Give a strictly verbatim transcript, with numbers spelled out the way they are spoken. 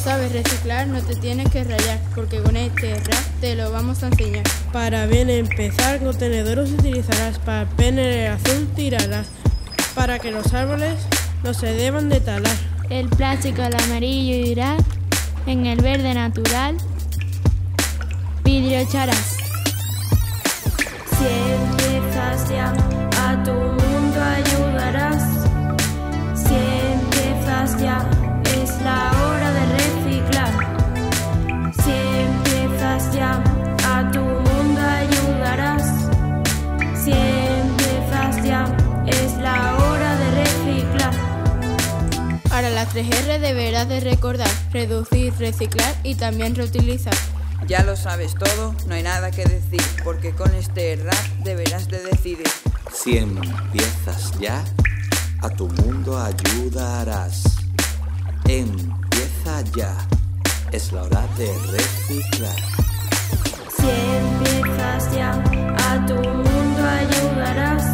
sabes reciclar, no te tienes que rayar, porque con este rap te lo vamos a enseñar. Para bien empezar, contenedores utilizarás, papel en el azul tirarás, para que los árboles no se deban de talar. El plástico al amarillo irá, en el verde natural, vidrio echarás. Si empiezas ya, a tu mundo ayudarás. Si empiezas ya, es la hora de reciclar. Si empiezas ya, a tu mundo ayudarás. Si empiezas ya, es la hora de reciclar. Ahora las tres erre deberás de recordar: reducir, reciclar y también reutilizar. Ya lo sabes todo, no hay nada que decir, porque con este rap deberás de decidir. Si empiezas ya, a tu mundo ayudarás. Empieza ya, es la hora de reciclar. Si empiezas ya, a tu mundo ayudarás.